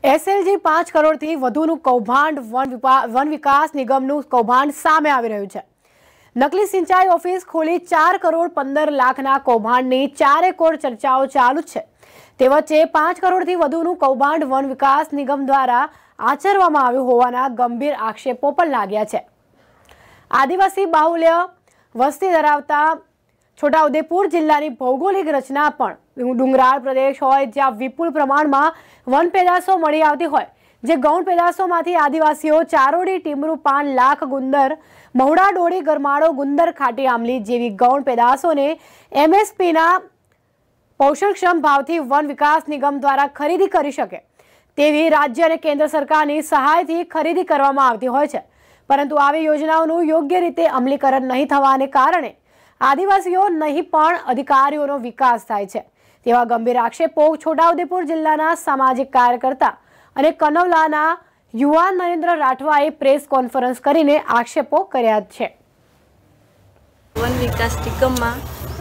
એસએલજી 5 કરોડથી વધુનું કૌભાંડ વન વિકાસ નિગમનું કૌભાંડ સામે આવી રહ્યું છે। નકલી સિંચાઈ ઓફિસ ખોલી 4 કરોડ 15 લાખના કૌભાંડની ચારેકોર ચર્ચાઓ ચાલુ છે। તે વચ્ચે 5 કરોડથી વધુનું કૌભાંડ વન વિકાસ નિગમ દ્વારા આચરવામાં આવ્યું હોવાના ગંભીર આક્ષેપો પણ લાગ્યા છે। આદિવાસી બાહુલ્ય વસ્તી ધરાવતા છોટાઉદેપુર જિલ્લાની ભૌગોલિક રચના પણ ડુંગરાળ પ્રદેશ હોય, જ્યાં વિપુલ પ્રમાણમાં વન પેદાશો મળી આવતી હોય, જે ગૌણ પેદાશોમાંથી આદિવાસીઓ ચારોડી, ટીમરૂ, પાન, લાખ, ગુંદર, મહુડા, ડોળી, ગરમાળો, ગુંદર, ખાટી આમલી જેવી ગૌણ પેદાશોને એમએસપીના પોષણક્ષમ ભાવથી વન વિકાસ નિગમ દ્વારા ખરીદી કરી શકે તેવી રાજ્ય અને કેન્દ્ર સરકારની સહાયથી ખરીદી કરવામાં આવતી હોય છે। પરંતુ આવી યોજનાઓનું યોગ્ય રીતે અમલીકરણ નહીં થવાને કારણે આદિવાસીઓ નહીં પણ અધિકારીઓનો વિકાસ થાય છે તેવા ગંભીર આક્ષેપો છોટાઉદેપુર જિલ્લાના સામાજિક કાર્યકર્તા અને કનવલાના યુવાન નરેન્દ્ર રાઠવાએ પ્રેસ કોન્ફરન્સ કરીને આક્ષેપો કર્યા છે। વન વિકાસ નિગમમાં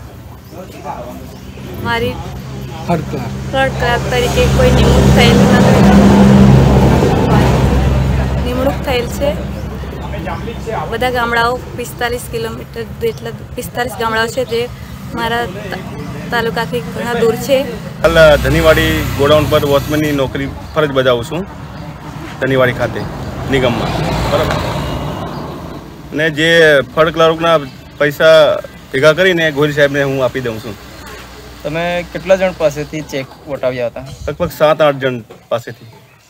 મારી થર્ડ ક્લાર્ક તરીકે કોઈ નિમણૂક થયેલ છે। બધા ગામડાઓ 45 કિલોમીટર જેટલા 45 ગામડાઓ છે જે મારા તાલુકાથી ઘણા દૂર છે। હાલ ધનીવાડી ગોડાઉન પર વોચમેનની નોકરી ફરજ બજાવું છું ધનીવાડી ખાતે નિગમમાં, બરાબર। અને જે થર્ડ ક્લાર્કના પૈસા ભેગા કરીને ગોહિલ સાહેબને હું આપી દઉં છું। તમે કેટલા જણ પાસેથી ચેક વટાવ્યા હતા? લગભગ 7-8 જણ પાસેથી।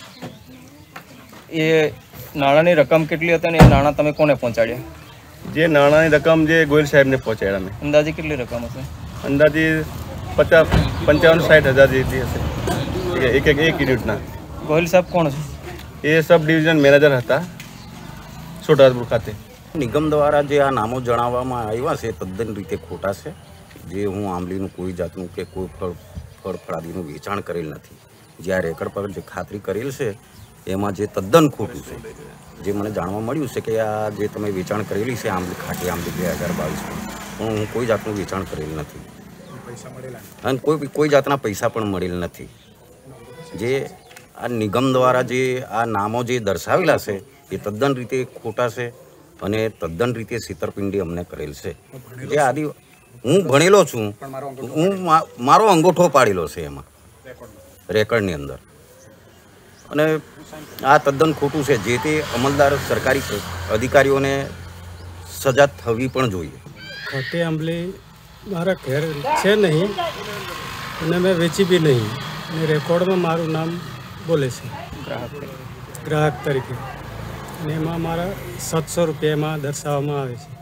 એ નાણાંની રકમ કેટલી હતી અને એ નાણાં તમે કોને પહોંચાડ્યા? જે નાણાંની રકમ જે ગોહિલ સાહેબને પહોંચાડ્યા મેં। અંદાજે કેટલી રકમ હશે? અંદાજે 55-60 હજાર જેટલી હશે એક યુનિટના। ગોહિલ સાહેબ કોણ છે? એ સબ ડિવિઝન મેનેજર હતા છોટાઉદેપુર ખાતે। નિગમ દ્વારા જે આ નામો જણાવવામાં આવ્યા છે તદ્દન રીતે ખોટા છે। જે હું આંબલીનું કોઈ જાતનું કે કોઈ ફળફળાદીનું વેચાણ કરેલ નથી। જે આ રેકર્ડ પર જે ખાતરી કરેલ છે એમાં જે તદ્દન ખોટું છે। જે મને જાણવા મળ્યું છે કે આ જે તમે વેચાણ કરેલી છે આંબલી, ખાટી આંબલી 2022 પણ હું કોઈ જાતનું વેચાણ કરેલ નથી અને કોઈ જાતના પૈસા પણ મળેલ નથી। જે આ નિગમ દ્વારા જે આ નામો જે દર્શાવેલા છે એ તદ્દન રીતે ખોટા છે અને તદ્દન રીતે છેતરપિંડી અમને કરેલ છે। જે હું ભણેલો છું, હું મારો અંગૂઠો પાડેલો છે એમાં રેકર્ડની અંદર, અને આ તદ્દન ખોટું છે। જે તે અમલદાર સરકારી અધિકારીઓને સજા થવી પણ જોઈએ। ખાટી આંબલી મારા ઘેર છે નહીં અને મેં વેચી બી નહીં, અને રેકોર્ડમાં મારું નામ બોલે છે ગ્રાહક તરીકે, અને એમાં મારા 700 રૂપિયામાં દર્શાવવામાં આવે છે।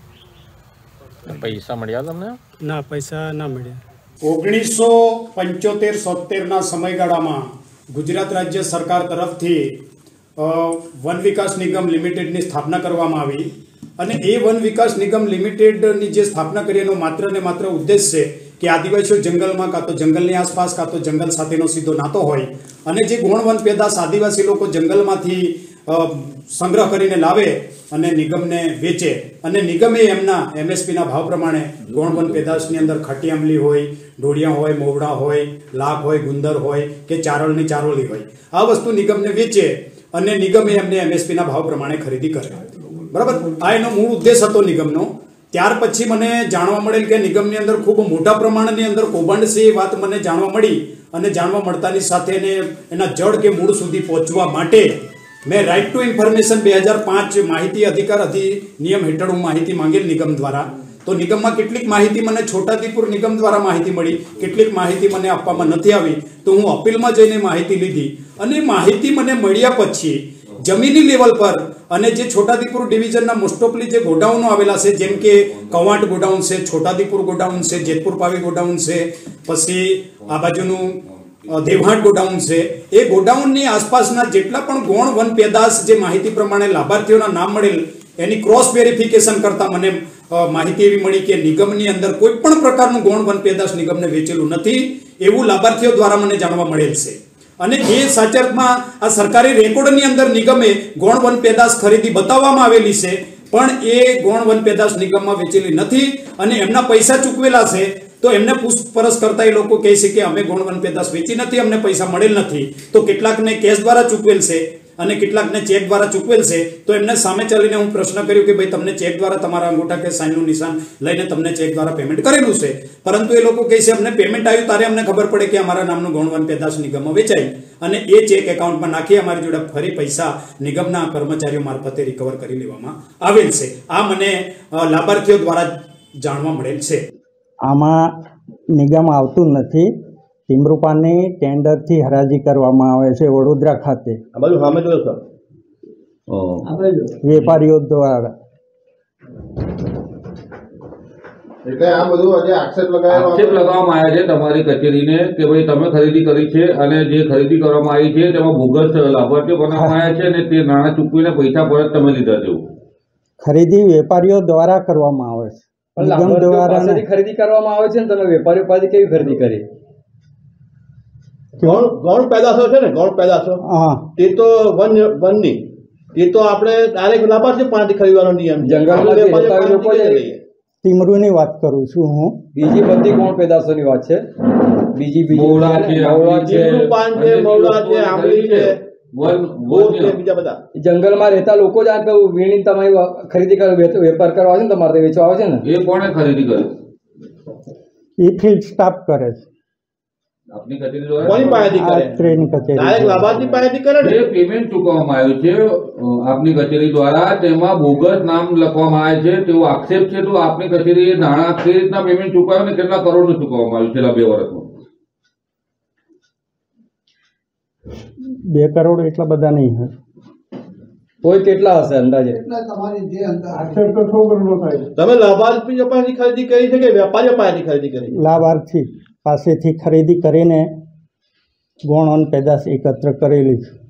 પૈસા મળ્યા તમને? ના, પૈસા ના મળ્યા। 1975-77ના સમયગાળામાં ગુજરાત રાજ્ય સરકાર તરફથી વન વિકાસ નિગમ લિમિટેડની સ્થાપના કરવામાં આવી, અને એ વન વિકાસ નિગમ લિમિટેડની જે સ્થાપના કરી એનો માત્ર ને માત્ર ઉદ્દેશ છે કે આદિવાસીઓ જંગલમાં કાં તો જંગલની આસપાસ કાં તો જંગલ સાથેનો સીધો નાતો હોય, અને જે ગૌણ વન પેદાશ આદિવાસી લોકો જંગલમાંથી સંગ્રહ કરીને લાવે અને નિગમને વેચે, અને નિગમે એમના એમએસપીના ભાવ પ્રમાણે ગૌણ વન પેદાશની અંદર ખાટી આંબલી હોય, ઢોળિયા હોય, મોવડા હોય, લાખ હોય, ગુંદર હોય કે ચારળની ચારોલી હોય, આ વસ્તુ નિગમને વેચે અને નિગમે એમને એમએસપીના ભાવ પ્રમાણે ખરીદી કરે, બરાબર। આ એનો મૂળ ઉદ્દેશ હતો નિગમનો। ત્યાર પછી મને જાણવા મળેલ કે નિગમની અંદર ખૂબ મોટા પ્રમાણની અંદર કૌભાંડ છે, એ વાત મને જાણવા મળી, અને જાણવા મળતાની સાથે એના જડ કે મૂળ સુધી પહોંચવા માટે મેં રાઇટ ટુ ઇન્ફોર્મેશન 2005 માહિતી અધિકાર અધિનિયમ હેઠળ હું માહિતી માંગેલ નિગમ દ્વારા। તો નિગમમાં કેટલીક માહિતી મને છોટાઉદેપુર નિગમ દ્વારા માહિતી મળી, કેટલીક માહિતી મને આપવામાં નથી આવી, તો હું અપીલમાં જઈને માહિતી લીધી, અને માહિતી મને મળ્યા પછી જમીની લેવલ પર અને જે છોટાઉદેપુર ડિવિઝનના મોસ્ટ ઓફલી જે ગોડાઉનો આવેલા છે, જેમ કે કવાંટ ગોડાઉન છે, છોટાઉદેપુર ગોડાઉન છે, જેતપુર પાવી ગોડાઉન છે, પછી આ બાજુનું દેવહાટ ગોડાઉન છે, એ ગોડાઉનની આસપાસના જેટલા પણ ગૌણ વન પેદાશ જે માહિતી પ્રમાણે લાભાર્થીઓના નામ મળેલ એની ક્રોસ વેરિફિકેશન કરતા મને માહિતી એવી મળી કે નિગમની અંદર કોઈ પણ પ્રકારનું ગૌણ વન પેદાશ નિગમને વેચેલું નથી, એવું લાભાર્થીઓ દ્વારા મને જાણવા મળેલ છે। અને એ સાચા અર્થમાં આ સરકારી રેકોર્ડની અંદર નિગમે ગૌણ વન પેદાશ ખરીદી બતાવવામાં આવેલી છે, પણ એ ગૌણ વન પેદાશ નિગમમાં વેચેલી નથી, અને એમના પૈસા ચૂકવેલા છે તો એમને પૂછપરછ કરતા એ લોકો કહે છે કે અમે ગૌણ વન પેદાશ વેચી નથી, અમને પૈસા મળેલ નથી. તો કેટલાકને કેશ દ્વારા ચૂકવેલ છે અને કેટલાકને ચેક દ્વારા ચૂકવેલ છે. તો એમને સામે ચાલીને હું પ્રશ્ન કર્યો કે ભાઈ તમને ચેક દ્વારા તમારા અંગૂઠા કે સાઇનનું નિશાન લઈને તમને ચેક દ્વારા પેમેન્ટ કરેલું છે, પરંતુ એ લોકો કહે છે અમને પેમેન્ટ આવ્યું ત્યારે અમને ખબર પડે કે અમારા નામનું ગૌણ વન પેદાશ નિગમમાં વેચાયું અને એ ચેક એકાઉન્ટમાં નાખી અમારી જોડે ફરી પૈસા નિગમના કર્મચારીઓ મારફતે રિકવર કરી લેવામાં આવેલ છે. આ મને લાભાર્થીઓ દ્વારા જાણવા મળેલ છે. આમાં નિગમ આવતું નથી. ટીમરૂપાની ટેન્ડરથી હરાજી કરવામાં આવે છે વડોદરા ખાતે વેપારીઓ દ્વારા. એટલે આ બધું આજે આક્ષેપ લગાવવામાં આવ્યા છે તમારી કચેરીને કે ભાઈ તમે ખરીદી કરી છે અને જે ખરીદી કરવામાં આવી છે તેમાં બોગસ લાભાર્થીઓ બનાવવામાં આવ્યા છે અને તે નાણાં ચૂકવીને પૈસા પરત તમે લીધા છે. ખરીદી વેપારીઓ દ્વારા કરવામાં આવે છે. નિગમ દ્વારા ખરીદી કરવામાં આવે છે ને તમે વેપારીઓ પાસે કેવી ખરીદી કરી? ગૌણ પેદાશો છે ને, ગૌણ પેદાશો તે તો વનની એ તો આપણે ડાયરેક્ટ લાભાર્થી પાસેથી ખરીદવાનો નિયમ. જંગલમાં ટીમરૂની વાત કરું છું હું. બીજી બધી ગૌણ પેદાશોની વાત છે. બીજી જંગલમાં રહેતા લોકો જ આ વીણી તમારી ખરીદી કરો, વેપાર કરવા આવે છે ને, તમારે વેચવા આવે છે ને, એ કોણે ખરીદી કરે? એ ફિલ્ડ સ્ટાફ કરે છે. આપની કચેરી દ્વારા પેમેન્ટ ચૂકવવામાં આવ્યું છે આપની કચેરી દ્વારા, તેમાં બોગસ નામ લખવામાં આવે છે તેવો આક્ષેપ છે. તો આપની કચેરીએ નાણાં કઈ રીતના પેમેન્ટ ચૂકવ્યું ને કેટલા કરોડનું ચૂકવવામાં આવ્યું છેલ્લા 2 વર્ષમાં? 2 કરોડ એટલા બધા નહીં હોય. કોઈ કેટલા હશે અંદાજે? તમે લાભાર્થી પાસેથી ખરીદી કરી છે કે વેપારીઓ પાસેથી ખરીદી કરી? લાભાર્થી પાસેથી ખરીદી કરીને ગૌણ વન પેદાશ એકત્ર કરેલી છે.